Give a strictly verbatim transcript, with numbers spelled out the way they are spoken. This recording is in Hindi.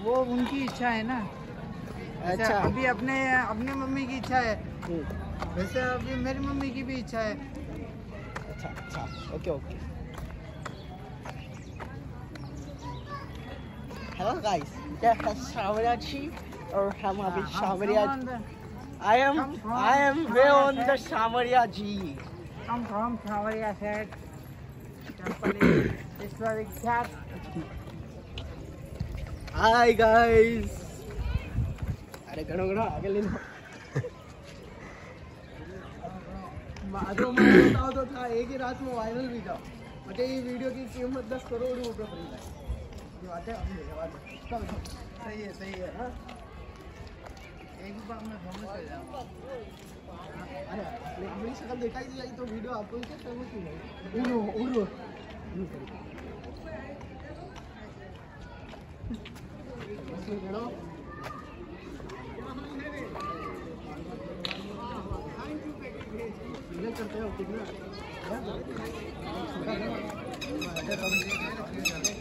वो उनकी इच्छा है ना। अच्छा, अभी अपने अपने मम्मी की इच्छा है, वैसे अभी मेरी मम्मी की भी इच्छा है। अच्छा अच्छा, ओके ओके। हेलो गाइस, ये है सांवरिया जी और हम अभी Sanwariya. I am I am way on the Sanwariya ji. हम from Sanwariya Seth temple is विख्यात। हाय गाइस, अरे घणो घणो आगे ले लो। माधो बताओ तो था एक ही रात में वायरल भी था। मतलब ये वीडियो की कीमत दस करोड़ रुपए खरीद है। ये बात है, सही है सही है। हाँ, एक बार मैं फेमस हो जाऊंगा। अरे अपनी शक्ल देखा ही नहीं तो वीडियो आपको क्या फेमस नहीं है। उड़ो उड़ो करते हो कितना